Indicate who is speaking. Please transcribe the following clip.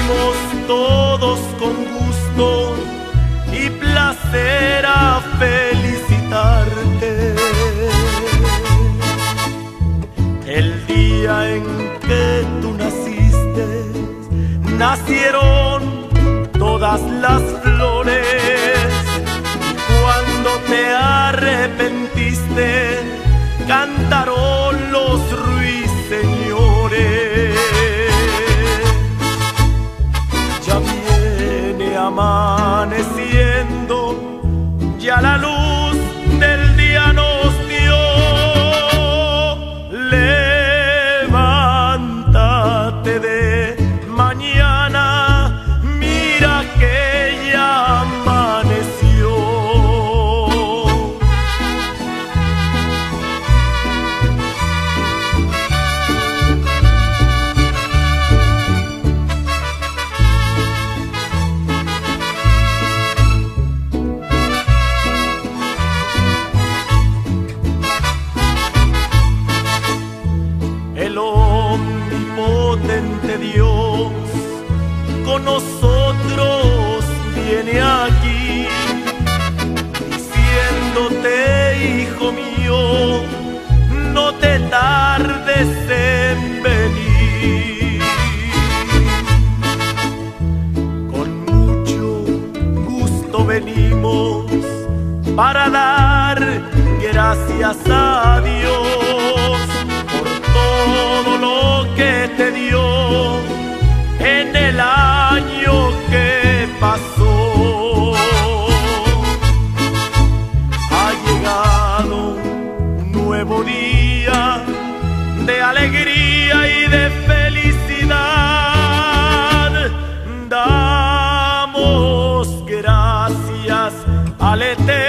Speaker 1: venimos todos con gusto y placer a felicitarte. El día en que tú naciste, nacieron todas las flores. Cuando te arrepentiste, cantaron los ruiseñores. Ya viene amaneciendo, ya la luz del día nos dio. Levántate de mañana, mira que ya amaneció. El omnipotente Dios con nosotros viene aquí, diciéndote, hijo mío, no te tardes en venir. Con mucho gusto venimos para dar gracias a Dios por todo lo que te dio en el año que pasó. Ha llegado un nuevo día de alegría y de felicidad. Damos gracias al Eterno